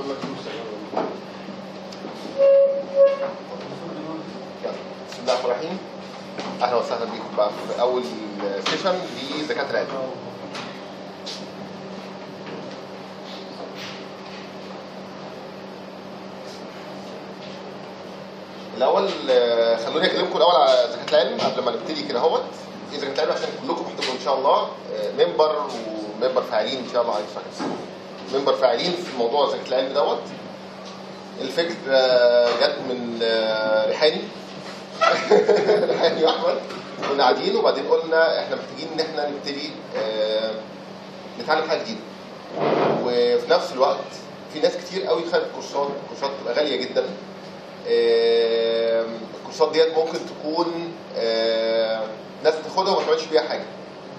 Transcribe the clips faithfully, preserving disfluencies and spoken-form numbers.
بسم الله الرحمن الرحيم. اهلا وسهلا بيكم بقى في اول سيشن لزكاة العلم. الاول خلوني اكلمكم الاول على زكاة العلم قبل ما نبتدي كده اهوت. ايه زكاة العلم عشان كلكم هتبقوا ان شاء الله ممبر وممبر فاعلين ان شاء الله على ممبر فاعلين في موضوع زكاة العلم دوت. الفكر جت من ريحاني ريحاني واحمد، كنا قاعدين وبعدين قلنا احنا محتاجين ان احنا نبتدي نتعلم حاجه جديده، وفي نفس الوقت في ناس كتير قوي خدت كورسات، كورسات بتبقى غاليه جدا. الكورسات ديت ممكن تكون ناس بتاخدها وما تعملش بيها حاجه،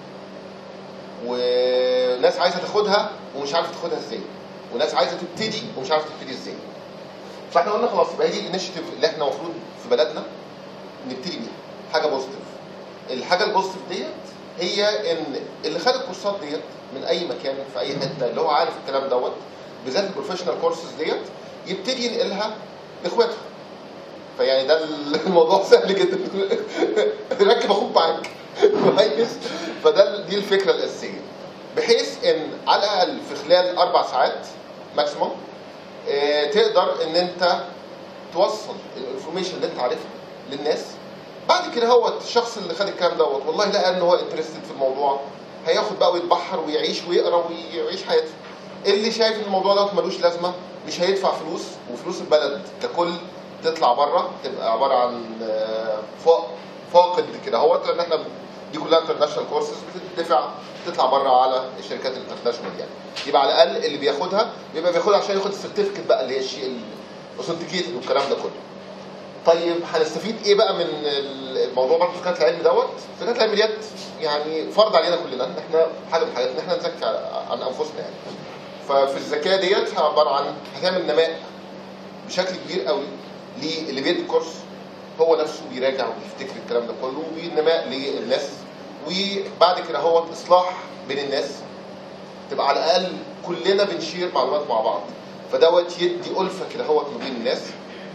وناس عايزه تاخدها ومش عارفه تاخدها ازاي، وناس عايزه تبتدي ومش عارفه تبتدي ازاي. فاحنا قلنا خلاص يبقى دي الانشيتيف اللي احنا المفروض في بلدنا نبتدي بيها حاجه بوزيتيف. الحاجه البوزيتيف ديت هي ان اللي خد الكورسات ديت من اي مكان في اي حته، اللي هو عارف الكلام دوت بالذات البروفيشنال كورسز ديت، يبتدي ينقلها لاخواته. فيعني ده الموضوع سهل جدا ركب اخوك معاك كويس. فده دي الفكره الاساسيه، بحيث ان على الاقل في خلال اربع ساعات ماكسيموم اه تقدر ان انت توصل الانفورميشن اللي انت عارفها للناس. بعد كده هو الشخص اللي خد الكلام دوت والله لقى ان هو انترستد في الموضوع، هياخد بقى ويتبحر ويعيش ويقرا ويعيش حياته. اللي شايف ان الموضوع دوت ملوش لازمه مش هيدفع فلوس، وفلوس البلد ككل تطلع بره، تبقى عباره عن فاقد كده اهوت، لان احنا دي كلها انترناشونال كورسز بتدفع تطلع بره على الشركات الانترناشونال. يعني يبقى على الاقل اللي بياخدها بيبقى بياخدها عشان ياخد السيرتيفيكت بقى اللي هي الشيء الاوثنتيكيتد والكلام ده كله. طيب هنستفيد ايه بقى من الموضوع برضه زكاة العلم دوت؟ زكاة العلم ديت يعني فرض علينا كلنا ان احنا حاجه من الحاجات ان احنا نزكي عن انفسنا يعني. ففي الزكاه ديت عباره عن هتعمل نماء بشكل كبير قوي للي بيدي الكورس، هو نفسه بيراجع وبيفتكر الكلام ده كله، وبينماء للناس، وبعد كده هو اصلاح بين الناس، تبقى على الاقل كلنا بنشير معلومات مع بعض، فدوت يدي الفه كده هو ما بين الناس.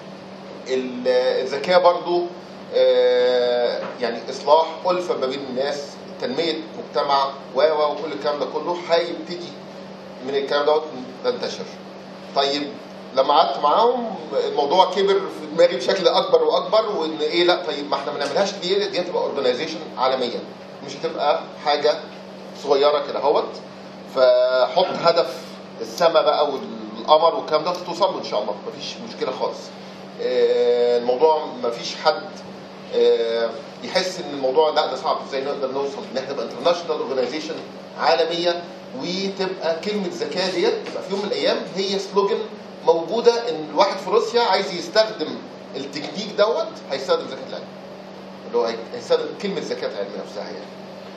الزكاه برضو يعني اصلاح الفه ما بين الناس، تنميه مجتمع و و وكل الكلام ده كله هيبتدي من الكلام دوت تنتشر. طيب لما قعدت معاهم الموضوع كبر في دماغي بشكل اكبر واكبر، وان ايه لا طيب ما احنا ما نعملهاش دي دي تبقى اورجنايزيشن عالميه، مش هتبقى حاجه صغيره كده اهوت. فحط هدف السما بقى والقمر والكلام ده توصل له ان شاء الله، مفيش مشكله خالص. الموضوع مفيش حد يحس ان الموضوع لا ده صعب، ازاي نقدر نوصل ان احنا نبقى انترناشونال اورجنايزيشن عالميه، وتبقى كلمه زكاه ديت تبقى في يوم من الايام هي سلوجن موجوده، ان الواحد في روسيا عايز يستخدم التكنيك دوت هيستخدم زكاه العلم، اللي هو هيستخدم كلمه زكاه العلم نفسها يعني.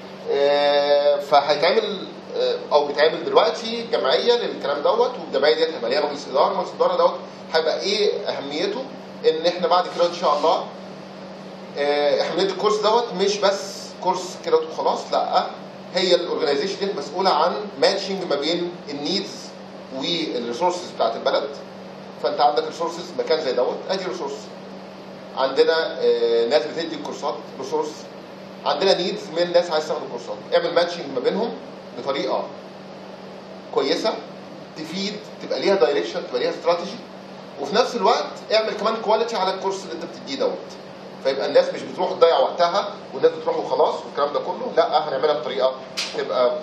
فهيتعمل او بيتعمل دلوقتي جمعيه للكلام دوت، والجمعيه ديت هيبقى ليها مجلس اداره، مجلس الاداره دوت هيبقى ايه اهميته؟ ان احنا بعد كده ان شاء الله احنا بندي الكورس دوت مش بس كورس كده وخلاص، لا هي الاورجنايزيشن دي مسؤوله عن ماتشنج ما بين النيدز والريسورسز بتاعت البلد. فانت عندك ريسورسز مكان زي دوت ادي ريسورس، عندنا ناس بتدي الكورسات ريسورس، عندنا نيدز من ناس عايز تاخد الكورسات، اعمل ماتشنج ما بينهم بطريقه كويسه تفيد، تبقى ليها دايركشن، تبقى ليها استراتيجي، وفي نفس الوقت اعمل كمان كواليتي على الكورس اللي انت بتديه دوت. فيبقى الناس مش بتروح تضيع وقتها والناس بتروح وخلاص والكلام ده كله، لا هنعملها بطريقه تبقى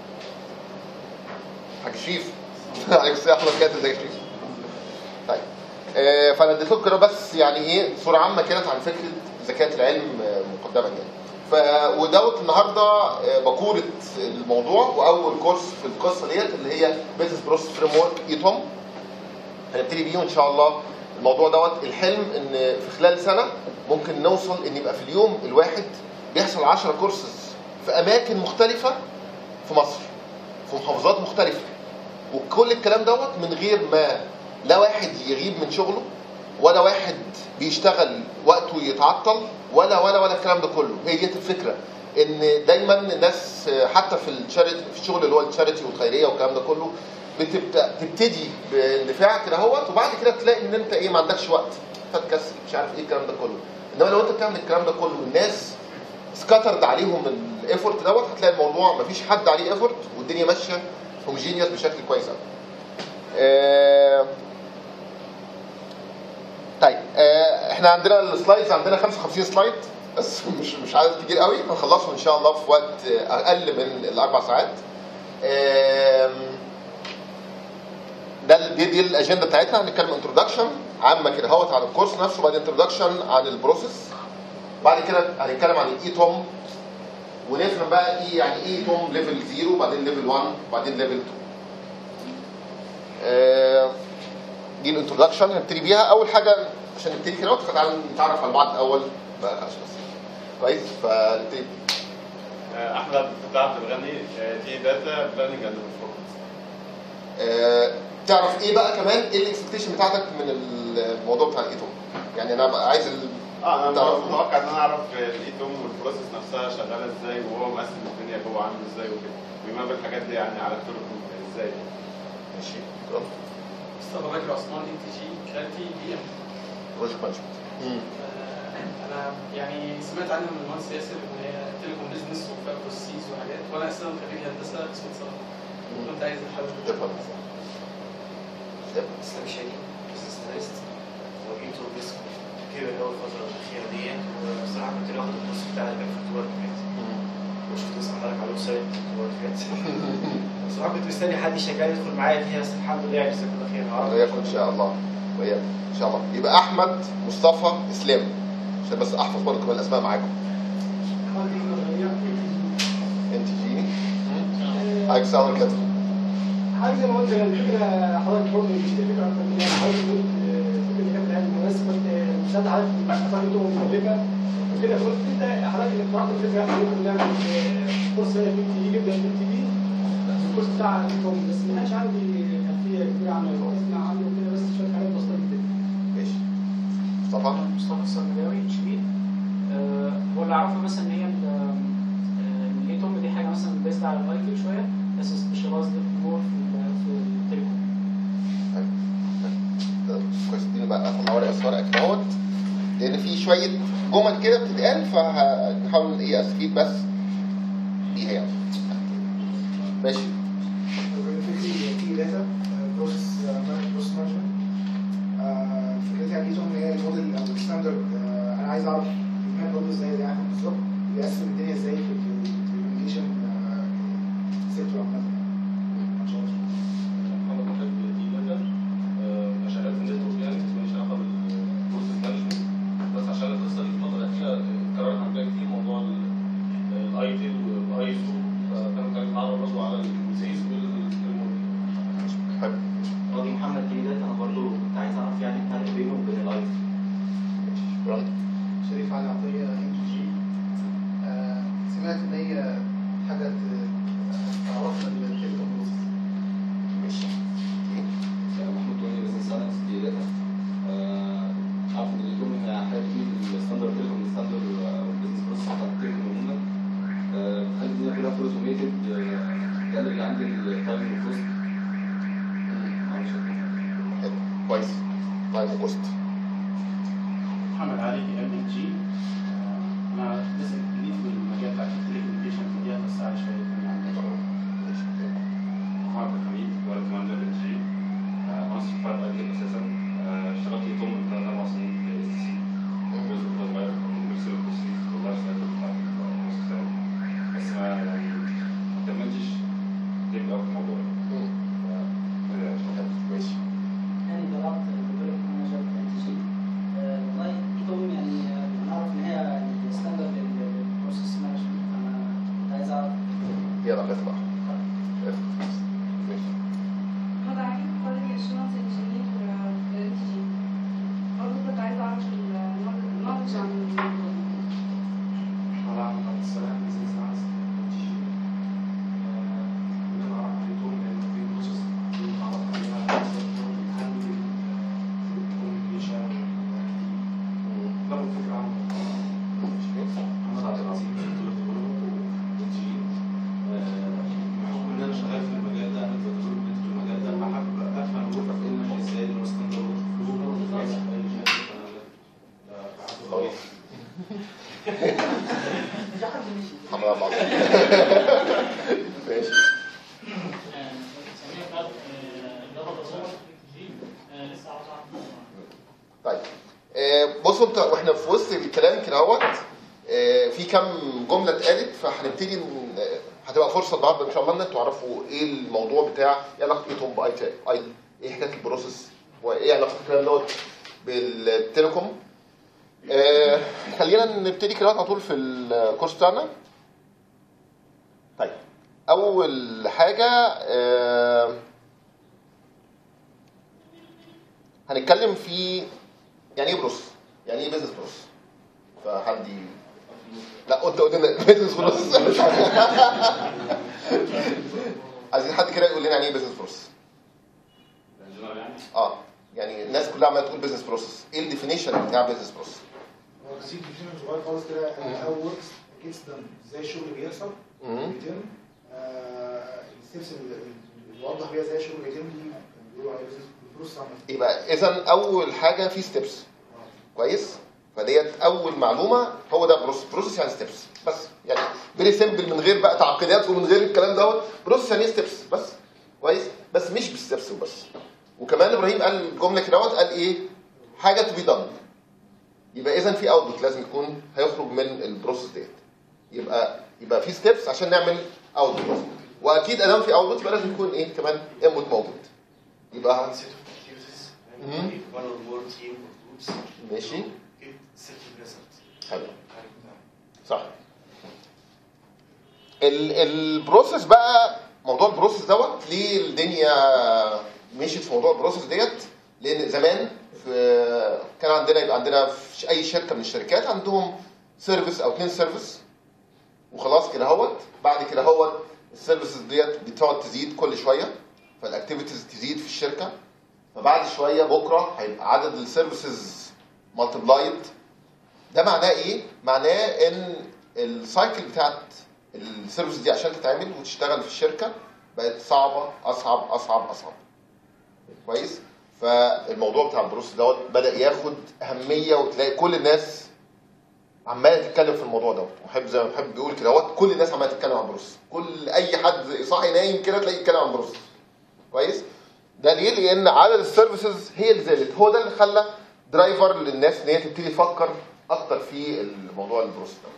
حاج شريف عليك السلام احمد كاتب زي شريف. طيب آه فانا اديت لكم كده بس يعني ايه صوره عامه كده عن فكره زكاه العلم مقدما يعني. ف ودوت النهارده بقوله الموضوع واول كورس في القصه ديت اللي هي بيزنس بروسس فريم ورك ايتوم، هنبتدي بيه ان شاء الله. الموضوع دوت الحلم ان في خلال سنه ممكن نوصل ان يبقى في اليوم الواحد بيحصل عشرة كورسز في اماكن مختلفه في مصر، في محافظات مختلفه، وكل الكلام دوت من غير ما لا واحد يغيب من شغله، ولا واحد بيشتغل وقته يتعطل، ولا ولا ولا الكلام ده كله. هي دي الفكره، ان دايما الناس حتى في الشاريتي في الشغل اللي هو الشاريتي والخيريه والكلام ده كله بتبدا تبتدي باندفاع كده اهوت، وبعد كده تلاقي ان انت ايه ما عندكش وقت فتكسل مش عارف ايه الكلام ده كله. انما لو انت بتعمل الكلام ده كله والناس سكاترد عليهم الايفورت دوت، هتلاقي الموضوع ما فيش حد عليه ايفورت والدنيا ماشيه هوموجينيوس بشكل كويس قوي. آه طيب آه احنا عندنا السلايدز، عندنا خمسة وخمسين سلايد بس مش مش عدد كبير قوي، هنخلصهم ان شاء الله في وقت اقل من الاربع ساعات. آه ده دي, دي الاجنده بتاعتنا. هنتكلم انتروداكشن عامه كده اهوت عن الكورس نفسه، وبعدين انتروداكشن عن البروسيس، بعد كده هنتكلم عن الاي توم ونفهم بقى ايه يعني ايه توم ليفل صفر وبعدين ليفل واحد وبعدين ليفل اتنين. آه دي الانتروداكشن هنبتدي بيها. اول حاجه عشان نبتدي كده فتعالوا نتعرف على بعض الاول بقى عشان كويس. فنبتدي. احمد عبد الفتاح عبد الغني، دي داتا بلاننج اند بيرفورمانس. تعرف ايه بقى كمان ايه الاكسبكتيشن بتاعتك من الموضوع بتاع الايتوم؟ يعني انا بقى عايز ال... اه انا متوقع ان انا اعرف الايتوم والبروسيس نفسها شغاله ازاي، وهو مقسم الدنيا جوه عامل ازاي وكده، ويماب الحاجات دي يعني على التليفون ازاي. ماشي. مصطفى بكر عثمان، ان تي جي كلاتي بي ام بروجكت مانجمنت. انا يعني سمعت عنها من المهندس ياسر ان هي تيليكوم بزنس وفيها بروسيس وحاجات، وانا اصلا خريج هندسه قسم اتصالات، كنت عايز حضرتك تفهم. اسلام شادي بزنس اناليست، وجيت بس كده اول فتره الاخيره دي، وبصراحه كنت باخد الكورس بتاع الباك فوتورك وشفت اسم حضرتك على الويب سايت فوتورك. بصراحه كنت مستني حد شغال يدخل معايا فيها، بس الحمد لله يعني جزاك الله خير. وياكم ان شاء الله. وياكم ان شاء الله. يبقى احمد مصطفى اسلام، عشان بس احفظ برضه كمان الاسماء معاكم. انت جيني حضرتك سامر كده. حاجه زي ما قلت الفكره حضرتك برضه مش فكره اكتر من يعني حضرتك قلت الفكره اللي كانت يعني بس كنت مش حضرتك اعتقد مكلفه وكده، فقلت انت حضرتك اللي اقترحت الفكره ممكن نعمل كورس هنا في تي جدا في تي في الكورس بتاع الكوم، بس ما كانش عندي خلفيه كبيره عن اسمع عنه وكده، بس شويه حاجات بسيطه جدا. ماشي. مصطفى مصطفى الصنجاوي شبيب. أه هو اللي اعرفه مثلا ان هي الايتوم دي حاجه مثلا بيست على الايتل شويه، بس سبيشاليزد مور في التليكوم. كويس. اديني بقى اطلع ورقه صغيره كده اهوت، لان في شويه جمل كده بتتقال فهنحاول ايه استفيد بس بيها يعني. ماشي. فكرتي في داتا بروسيس بروسيس مانجمنت. فكرتي عن الايتوم هي الموديل او الستاندرد. انا عايز اعرف الماب برضه ازاي ده يعني بالظبط بيقسم الدنيا ازاي في الكوميونيكيشن سيكتور عامه. محمد محب دي داتا، شغال في النتورك يعني، بس ماليش علاقه بالبروسيس مانجمنت، بس عشان القصه دي في الفتره الاخيره اتكررت عندنا كتير موضوع الايتل والايسو، فكان كان اتعرض برضه على البروسيس والموديل. حلو. راجل محمد دي داتا، انا برضه كنت عايز اعرف يعني الفرق بينه وبين الايتل. شكرا. شريف علي عطيه ام جي. سمعت ان هي حاجه تعرفنا التليكوم بروسيس. ماشي. محمود توني بزنس اناليست دي داتا. عارف ان الايتوم هي حاجه في الستاندرد تليكوم ستاندرد بزنس بروسيس بتاع التليكوم عموما. بتخلي الدنيا كلها فول اوتوميتد، تقلل اللي عندي التايم والكوست. حلو. كويس. تايم وكوست. محمد علي ام ال جي. انا لسه جديد في المجال بتاع التليكوميونيكيشن، فيها بس على شويه يعني. محمد حميد ولد مانجر ال جي، انا شغال ايتل اساسا، اشتغلت ايتوم من ثلاث اربع سنين في اس سي، جزء صغير من ميكسر البروسيس واللايف سايكل بتاع السيستم، بس ما يعني ما كملتش ديب قوي في الموضوع. ماشي. يعني طلعت بروجكت مانجر في ام تي جي. والله ايتوم يعني انا اعرف ان هي ستاندرد للبروسيس مانجمنت، انا كنت عايز اعرف بعض. ماشي. طيب آه، بصوا انت واحنا في وسط الكلام كده اهوت آه، في كام جمله اتقالت، فهنبتدي ن- آه، هتبقى فرصه النهارده ان شاء الله ان انتوا تعرفوا ايه الموضوع بتاع ايه علاقه ايتهم باي تي اي، ايه حكايه البروسيس، وايه علاقه الكلام دوت بالتليكوم. آه، خلينا نبتدي كده على طول في الكورس بتاعنا. طيب اول حاجه آه، هنتكلم في يعني ايه بروسيس، يعني ايه بيزنس بروسيس. فحد ي- لا انت قلنا بيزنس بروسيس. عايزين حد كده يقول لنا يعني ايه بيزنس بروسيس. اه يعني الناس كلها عماله تقول بيزنس بروسيس، ايه الديفينيشن بتاع بيزنس بروسيس؟ هو بسيط ديفينيشن صغير خالص كده، هاو وركس جيتس دان، ازاي الشغل بيحصل بيتم، الستبس اللي بيوضح بيها ازاي الشغل بيتم دي بيقولوا عليها بيزنس بروسيس عامه. يبقى اذا اول حاجه في ستيبس. كويس؟ فديت اول معلومه، هو ده بروسيس. بروسيس يعني ستيبس بس، يعني فيري سيمبل من غير بقى تعقيدات ومن غير الكلام دوت. بروسيس يعني ستيبس بس. كويس؟ بس مش بالستيبس وبس. وكمان ابراهيم قال الجمله كده قال ايه؟ حاجه تو بي دان. يبقى اذا في اوتبوت لازم يكون هيخرج من البروسيس ديت. يبقى يبقى في ستيبس عشان نعمل اوتبوت، واكيد ادام في اوتبوت يبقى لازم يكون ايه كمان انبوت موجود. يبقى ماشي حلو صح. ال- البروسيس بقى، موضوع البروسيس دوت ليه الدنيا مشيت في موضوع البروسيس ديت؟ لان زمان في كان عندنا يبقى عندنا في اي شركه من الشركات عندهم سيرفيس او اتنين سيرفيس وخلاص كده اهوت. بعد كده اهوت السيرفيسز ديت بتقعد تزيد كل شويه، فالاكتيفيتيز تزيد في الشركه، فبعد شويه بكره هيبقى عدد السيرفيسز مالتبلايد. ده معناه ايه؟ معناه ان السايكل بتاعت السيرفيس دي عشان تتعمل وتشتغل في الشركه بقت صعبه، اصعب اصعب اصعب. كويس؟ فالموضوع بتاع البروسيس دوت بدا ياخد اهميه، وتلاقي كل الناس عماله تتكلم في الموضوع دوت. محب زي ما محب بيقول كده دوت، كل الناس عماله تتكلم عن البروسيس، كل اي حد صاحي نايم كده تلاقيه يتكلم عن البروسيس. كويس؟ ده ليه؟ لان عدد السيرفيسز هي اللي زادت، هو ده اللي خلى درايفر للناس ان هي تبتدي تفكر اكتر في الموضوع البروسيس دوت.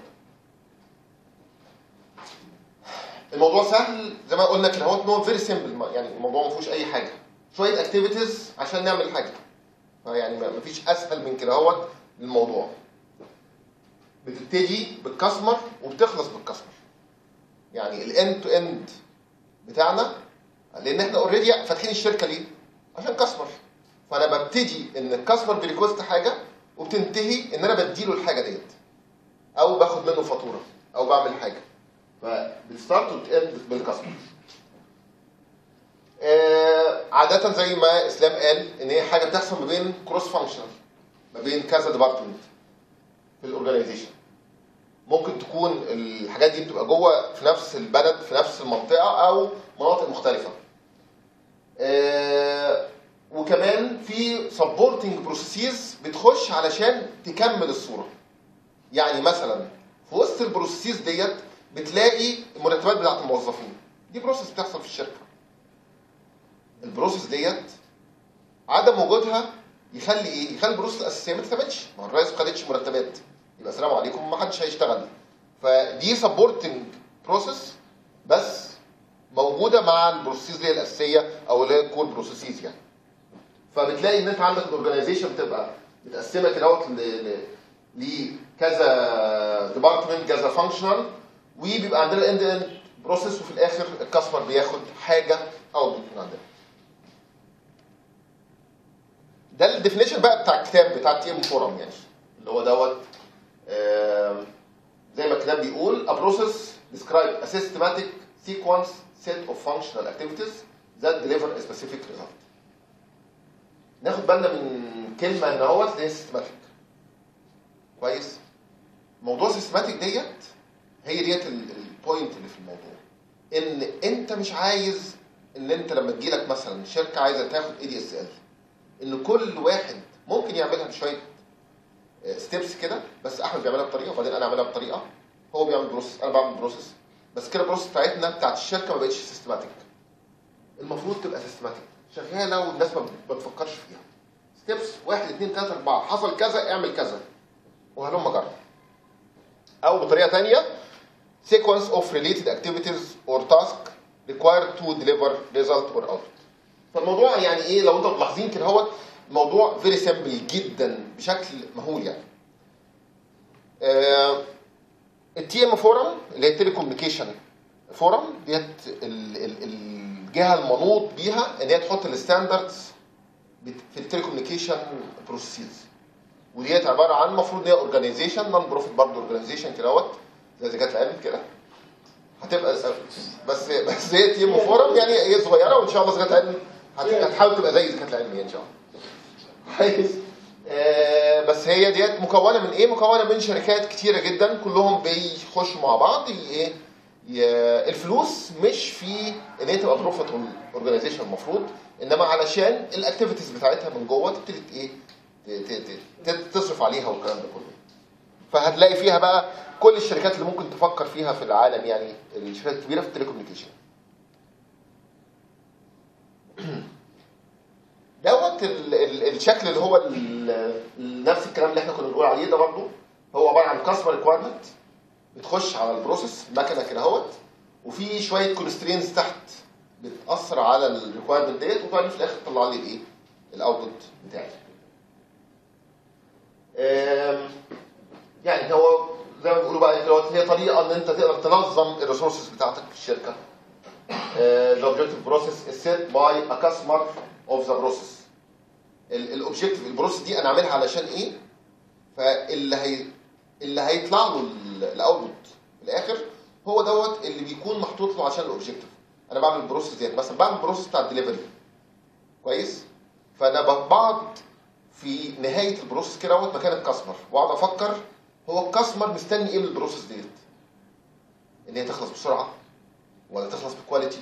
الموضوع سهل زي ما قلنا كده اهوت، نو فيري سيمبل، يعني الموضوع ما فيهوش اي حاجه، شويه اكتيفيتيز عشان نعمل حاجه. يعني ما فيش اسهل من كده اهوت الموضوع. بتبتدي بالكاستمر وبتخلص بالكاستمر. يعني الاند تو اند بتاعنا، لان احنا اوريدي فاتحين الشركه ليه؟ عشان كاستمر. فانا ببتدي ان الكاستمر بيريكوست حاجه، وبتنتهي ان انا بديله الحاجه ديت، او باخد منه فاتوره، او بعمل حاجه. فبتستارت وتاند بالكاستمر. آه عاده زي ما اسلام قال ان هي حاجه بتحصل ما بين كروس فانكشنال، ما بين كذا ديبارتمنت في الاورجانيزيشن. ممكن تكون الحاجات دي بتبقى جوه في نفس البلد في نفس المنطقه او مناطق مختلفه. آه وكمان في سبورتنج بروسيسز بتخش علشان تكمل الصوره. يعني مثلا في وسط البروسيسز ديت بتلاقي المرتبات بتاعت الموظفين، دي بروسيس بتحصل في الشركه. البروسيس ديت عدم وجودها يخلي ايه؟ يخلي البروسيس الاساسيه ما تتعملش. ما الرئيس ما خدتش مرتبات، يبقى السلام عليكم ما حدش هيشتغل. فدي سبورتنج بروسيس بس موجوده مع البروسيس اللي هي الاساسيه او اللي هي الكور بروسيسز يعني. فبتلاقي ان انت عندك الاورجانيزيشن بتبقى متقسمه كده لكذا ديبارتمنت، كذا فانكشنال، وبيبقى عندنا اند اند بروسيس، وفي الاخر الكاستمر بياخد حاجه اوتبوت من عندنا. ده الديفينيشن بقى بتاع الكتاب بتاع تي ام فورم، يعني اللي هو دوت آه زي ما الكتاب بيقول a process describe a systematic sequence set of functional activities that deliver a specific result. ناخد بالنا من كلمه ان هو اللي هي systematic. كويس؟ موضوع systematic ديت هي ديت البوينت اللي في الموضوع، ان انت مش عايز ان انت لما تجيلك مثلا شركه عايزه تاخد اي دي اس ال، ان كل واحد ممكن يعملها بشويه ستيبس كده، بس احمد بيعملها بطريقه وبعدين انا اعملها بطريقه، هو بيعمل بروسيس، انا بعمل بروسيس، بس كده البروسيس بتاعتنا بتاعت الشركه ما بقتش سيستماتيك. المفروض تبقى سيستماتيك شغاله والناس ما بتفكرش فيها. ستيبس واحد اثنين ثلاثه اربعه، حصل كذا اعمل كذا وهلم جرب. او بطريقه ثانيه sequence of related activities or task required to deliver result or output. فالموضوع يعني ايه لو انتم ملاحظين كده هو الموضوع فيري سيمبل جدا بشكل مهول يعني. آه التي ام فورم اللي هي التليكوميونيكيشن فورم ديت الجهه المنوط بيها ان هي تحط الستاندردز في التليكوميونيكيشن بروسيس، وديت عباره عن المفروض ان هي اورجانيزيشن نون بروفيت برضه اورجانيزيشن كده زي زكاه العلم كده هتبقى بس بس هي تي ام فورم يعني هي صغيره وان شاء الله زكاه العلم هتحاول تبقى زي زكاه العلم ان شاء الله. كويس. آه بس هي ديت مكونه من ايه؟ مكونه من شركات كتيره جدا كلهم بيخشوا مع بعض. ايه الفلوس مش في ان هي تبقى بروفيت اورجانيزيشن المفروض، انما علشان الاكتيفيتيز بتاعتها من جوه تبتدي ايه تصرف عليها والكلام ده كله. فهتلاقي فيها بقى كل الشركات اللي ممكن تفكر فيها في العالم، يعني الشركات الكبيره في التليكوميونيكيشن. دوت ال ال الشكل اللي هو نفس الكلام اللي احنا كنا بنقول عليه ده برضه هو عباره عن كاستمر ريكوايرمنت بتخش على البروسيس مكنه كده اهوت، وفي شويه كونسترينز تحت بتاثر على الريكوايرمنت ديت، وبعدين في الاخر تطلع لي الايه؟ الاوتبوت بتاعي. يعني هو زي ما بيقولوا بقى هي طريقه ان انت تقدر تنظم الريسورسز بتاعتك في الشركه. الاوبجكتيف بروسيس از سيت باي ا كاستمر اوف ذا بروسيس. الاوبجكتيف البروسيس دي انا عاملها علشان ايه؟ فاللي هي اللي هيطلع له الاوتبوت في الاخر هو دوت اللي بيكون محطوط له عشان الاوبجكتيف. انا بعمل بروسيس ديت مثلا بعمل بروسيس بتاع الدليفري كويس، فانا بقعد في نهايه البروسيس كده اهوت مكان الكاستمر واقعد افكر هو الكاستمر مستني ايه من البروسيس ديت؟ ان هي تخلص بسرعه ولا تخلص بكواليتي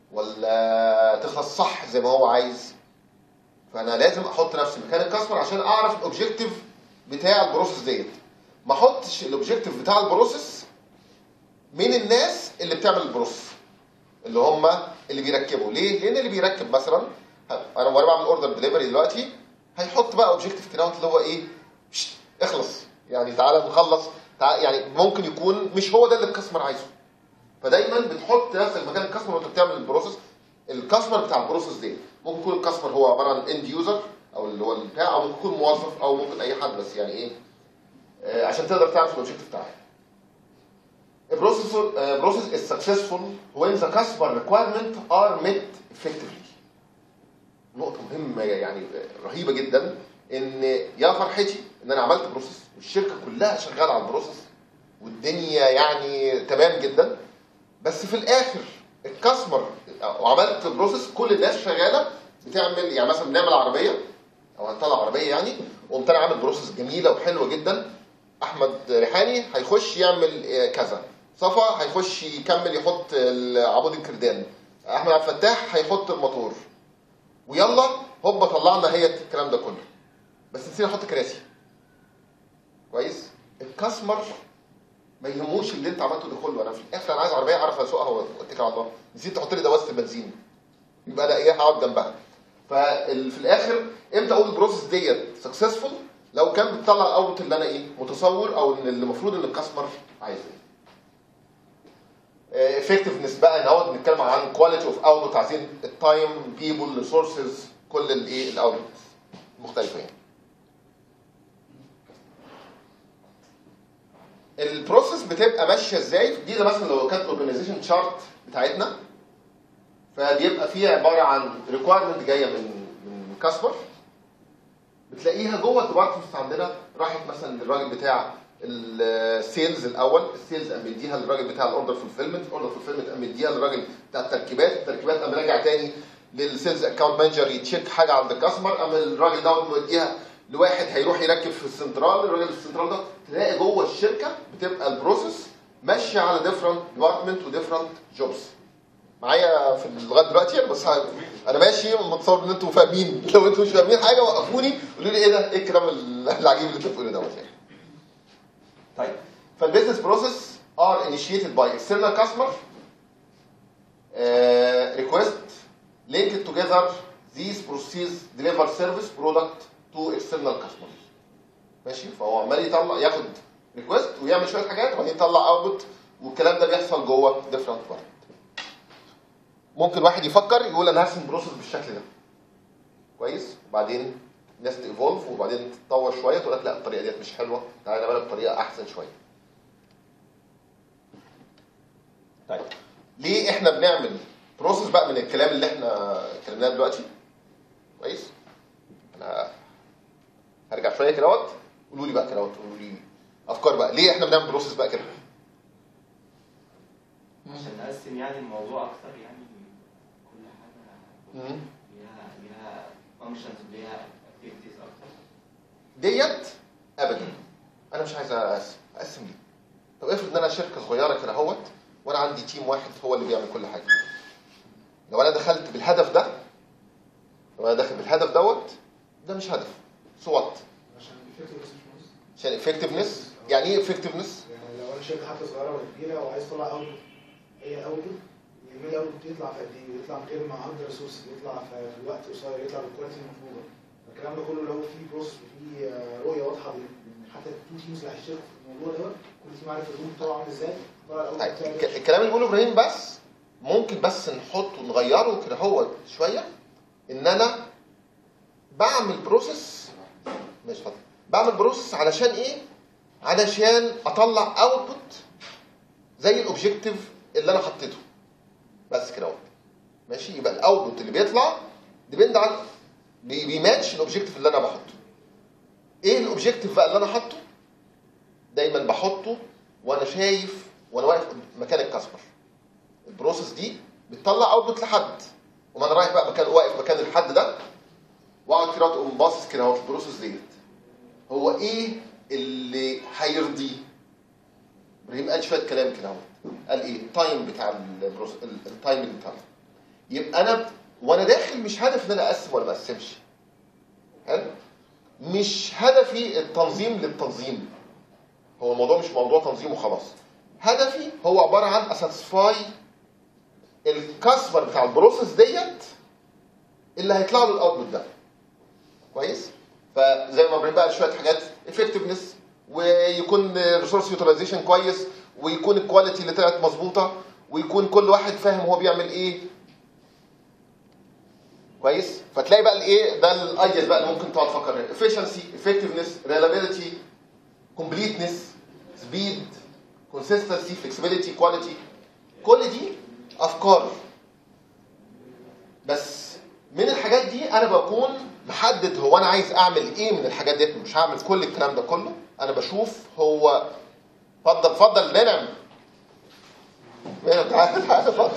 ولا تخلص صح زي ما هو عايز. فانا لازم احط نفسي مكان الكاستمر عشان اعرف الاوبجكتيف بتاع البروسيس ديت. ما احطش الاوبجكتيف بتاع البروسيس من الناس اللي بتعمل البروسيس اللي هم اللي بيركبوا. ليه؟ لان اللي بيركب مثلا انا وانا بعمل اوردر دليفري دلوقتي هيحط بقى اوبجكتيف كده اللي هو ايه؟ اخلص يعني تعالى نخلص تعالى، يعني ممكن يكون مش هو ده اللي الكاستمر عايزه. فدايما بتحط نفسك مكان الكاستمر وانت بتعمل البروسيس. الكاستمر بتاع البروسيس دي ممكن يكون الكاستمر هو عباره عن اند يوزر او اللي هو بتاع، او ممكن يكون موظف او ممكن اي حد، بس يعني ايه آه عشان تقدر تعرف الاوبجكتيف بتاعك. A process, uh, process is successful when the customer requirements are met effectively. نقطة مهمة يعني رهيبة جدا، ان يا فرحتي ان انا عملت بروسيس والشركة كلها شغالة على البروسيس والدنيا يعني تمام جدا، بس في الاخر الكاستمر وعملت بروسيس كل الناس شغالة بتعمل، يعني مثلا بنعمل عربية او هنطلع عربية يعني، وقمت انا عامل بروسيس جميلة وحلوة جدا. احمد ريحاني هيخش يعمل كذا، صفا هيخش يكمل يحط عمود الكردان، احمد عبد الفتاح هيحط الموتور، ويلا هوبا طلعنا هي الكلام ده كله، بس نسينا نحط كراسي. كويس؟ الكاستمر ما يهموش اللي انت عملته ده كله، انا في الاخر انا عايز عربيه اعرف اسوقها واتكل على الله، نسيت تحط لي دواسه البنزين يبقى انا ايه هقعد جنبها. ففي الاخر امتى اقول البروسيس ديت سكسسفول؟ لو كان بتطلع الاوت اللي انا ايه متصور او اللي المفروض ان الكاستمر عايزه. افكتفنس بقى نقعد بنتكلم عن كواليتي اوف اوتبوت، عايزين التايم بيبول ريسورسز كل الايه الاوتبوت مختلفه يعني. البروسيس بتبقى ماشيه ازاي؟ دي ده مثلا لو كانت اورجانيزيشن شارت بتاعتنا، فبيبقى فيها عباره عن ريكوايرمنت جايه من من كاستمر، بتلاقيها جوه الديبارتمنت عندنا راحت مثلا للراجل بتاع السيلز الاول، السيلز قام مديها للراجل بتاع الاوردر فولفيلمنت، الاوردر فولفيلمنت قام مديها للراجل بتاع التركيبات، التركيبات قام راجع تاني للسيلز اكونت مانجر يتشيك حاجه عند الكاستمر، قام الراجل دوت مديها لواحد هيروح يركب في السنترال، الراجل في السنترال ده تلاقي جوه الشركه بتبقى البروسيس ماشيه على ديفرنت ديبارتمنت وديفرنت جوبز. معايا في لغايه دلوقتي بس انا ماشي متصور ان انتوا فاهمين، لو انتوا مش فاهمين حاجه وقفوني قولوا لي ايه ده، ايه الكلام العجيب اللي انتوا بتقولوه دوت يعني. طيب فالبيزنس بروسيس are initiated by external customer uh, request linked together these processes deliver service product to external customers. ماشي؟ فهو عمال يطلع ياخد ريكوست ويعمل شويه حاجات وبعدين يطلع اوتبوت، والكلام ده بيحصل جوه ديفرنت بارت. ممكن واحد يفكر يقول انا هرسم بروسيس بالشكل ده كويس، وبعدين الناس تيفولف وبعدين تتطور شويه تقول لك لا الطريقه ديت مش حلوه، تعالى نعملها بطريقه احسن شويه. طيب ليه احنا بنعمل بروسيس بقى من الكلام اللي احنا اتكلمناه دلوقتي؟ كويس؟ انا هرجع شويه كده اهوت، قولوا لي بقى كده اهوت، قولوا لي افكار بقى ليه احنا بنعمل بروسيس بقى كده؟ عشان نقسم يعني الموضوع اكتر، يعني كل حاجه ليها ليها فانكشنز وليها اكتيفيتيز اكتر. ديت ابدا انا مش عايز اقسم، اقسم ليه؟ طب افرض ان انا شركه صغيره كده اهوت وانا عندي تيم واحد هو اللي بيعمل كل حاجه. لو انا دخلت بالهدف ده، لو انا داخل بالهدف دوت، ده مش هدف. سوات عشان effectiveness. عشان افكتفنس. يعني ايه افكتفنس؟ يعني لو انا شركه حتى صغيره ولا كبيره وعايز اطلع اوتبوت، اي اوتبوت يعمل اوتبوت يطلع في قد ايه؟ يطلع من غير ما اندر ريسورس، يطلع في الوقت قصير، يطلع بالكواليتي المطلوبه. الكلام ده كله لو في بروسس وفي رؤيه واضحه من حتى التو تيمز اللي هيشتغلوا في الموضوع دوت، كل تيم عارف الروم بتاعه عامل ازاي، طلع الاوتبوت طيب بتاعه. الكلام اللي بيقوله ابراهيم بس ممكن بس نحطه نغيره كده هو شويه، ان انا بعمل بروسيس مش فاضي بعمل بروسيس علشان ايه؟ علشان اطلع اوتبوت زي الاوبجيكتيف اللي انا حطيته بس كده اهو. ماشي؟ يبقى الاوتبوت اللي بيطلع ديبند على بي- بيماتش الاوبجيكتيف اللي انا بحطه. ايه الاوبجيكتيف بقى اللي انا حاطه؟ دايما بحطه وانا شايف وانا واقف مكان الكاستمر. البروسيس دي بتطلع اوتبوت لحد، وما انا رايح بقى مكان واقف مكان الحد ده واقعد كده اقوم باصص كده اهو في البروسيس ديت، هو ايه اللي هيرضيه؟ ابراهيم قال شويه كلام كده اهو، قال ايه؟ التايم بتاع البروسيس، التايم بتاعه. يبقى انا وانا داخل مش هدف ان انا اقسم ولا ما اقسمش. حلو؟ مش هدفي التنظيم للتنظيم. هو الموضوع مش موضوع تنظيم وخلاص. هدفي هو عباره عن اساتسفاي الكاستمر بتاع البروسيس ديت اللي هيطلع له الاوتبوت ده. كويس؟ فزي ما ابراهيم بقى شويه حاجات افكتفنس، ويكون ريسورس يوتيلايزيشن كويس، ويكون الكواليتي اللي طلعت مظبوطه، ويكون كل واحد فاهم هو بيعمل ايه. كويس؟ فتلاقي بقى الايه ده الايدياز بقى اللي ممكن تقعد تفكر فيها: efficiency، effectiveness، reliability، completeness، speed، consistency، flexibility، quality. كل دي افكار. بس من الحاجات دي انا بكون محدد هو انا عايز اعمل ايه من الحاجات دي. مش هعمل كل الكلام ده كله، انا بشوف هو اتفضل اتفضل منعم منعم تعالى تعالى اتفضل.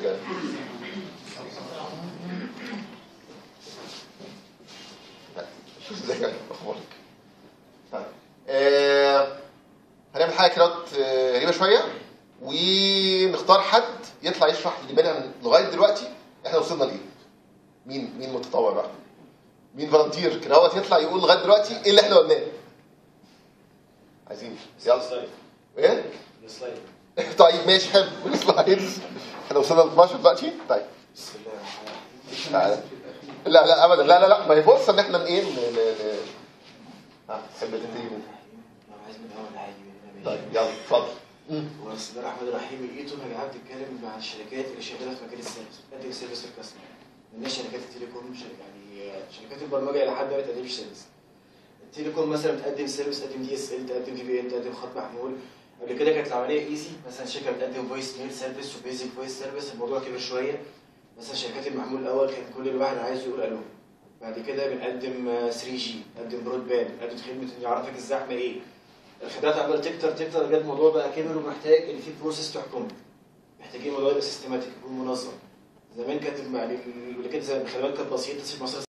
شوف ازاي اخبارك. طيب آه هنعمل حاجه كده غريبه شويه، ونختار حد يطلع يشرح لمنعم لغايه دلوقتي احنا وصلنا لايه. مين مين متطوع بقى؟ مين فالنتير كده هو يطلع يقول لغايه دلوقتي ايه اللي احنا قلناه؟ عايزين يلا ايه؟ السلايد. طيب ماشي حلو. السلايدز احنا وصلنا ل اتناشر دلوقتي. طيب بسم الله الرحمن تعالى. لا لا ابدا لا لا لا ما هي فرصه ان احنا ايه ن- ن- ن- ها تحب تبتدي من لو عايز من الاول عادي. طيب يلا اتفضل. هو بسم الله الرحمن الرحيم. الايتون يا جماعه بتتكلم مع الشركات اللي شغاله في مجال السيرفيس، بتقدم سيرفيس للكاستمر. من شركات التليكوم، يعني شركات البرمجه الى حد ما بتقدمش سيرفيس. التليكوم مثلا بتقدم سيرفيس، تقدم دي اس ال، تقدم في بي ان، تقدم خط محمول. قبل كده كانت العمليه ايزي، مثلا شركه بتقدم فويس ميل سيرفيس وبيزك فويس سيرفيس. الموضوع كبر شويه. مثلا شركات المحمول الاول كان كل الواحد عايز يقول الو. بعد كده بنقدم ثري جي، بنقدم برود باند، بنقدم خدمه ان يعرفك الزحمه ايه. الخدمات عماله تكتر تكتر لغايه الموضوع بقى كبر ومحتاج ان في بروسيس تحكمه. محتاجين الموضوع يبقى سيستماتيك، يكون منظم. زمان كانت يعني اللي كانت زي الخدمات كانت بسيطه، تصل